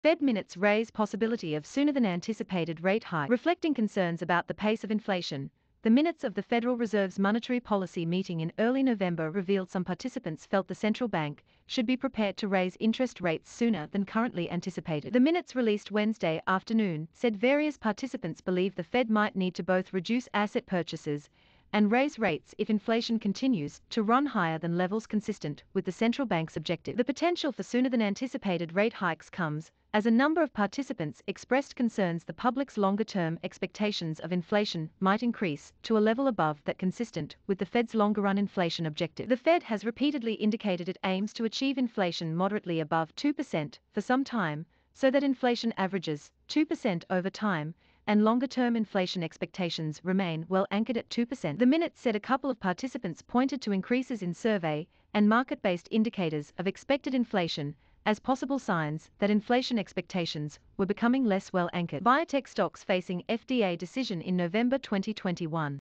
Fed minutes raise possibility of sooner than anticipated rate hike. Reflecting concerns about the pace of inflation, the minutes of the Federal Reserve's monetary policy meeting in early November revealed some participants felt the central bank should be prepared to raise interest rates sooner than currently anticipated. The minutes released Wednesday afternoon said various participants believe the Fed might need to both reduce asset purchases and raise rates if inflation continues to run higher than levels consistent with the central bank's objective. The potential for sooner than anticipated rate hikes comes as a number of participants expressed concerns the public's longer-term expectations of inflation might increase to a level above that consistent with the Fed's longer-run inflation objective. The Fed has repeatedly indicated it aims to achieve inflation moderately above 2% for some time, so that inflation averages 2% over time, and longer-term inflation expectations remain well anchored at 2%. The minutes said a couple of participants pointed to increases in survey and market-based indicators of expected inflation as possible signs that inflation expectations were becoming less well anchored. Biotech stocks facing FDA decision in November 2021.